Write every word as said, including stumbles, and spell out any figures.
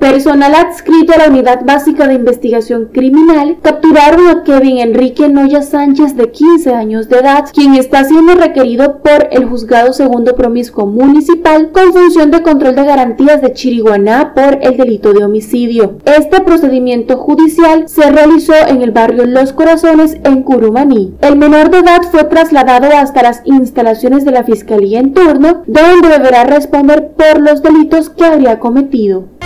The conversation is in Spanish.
Personal adscrito a la Unidad Básica de Investigación Criminal capturaron a Kevin Enrique Noya Sánchez, de quince años de edad, quien está siendo requerido por el Juzgado Segundo Promiscuo Municipal con función de control de garantías de Chiriguaná por el delito de homicidio. Este procedimiento judicial se realizó en el barrio Los Corazones, en Curumaní. El menor de edad fue trasladado hasta las instalaciones de la Fiscalía en turno, donde deberá responder por los delitos que habría cometido.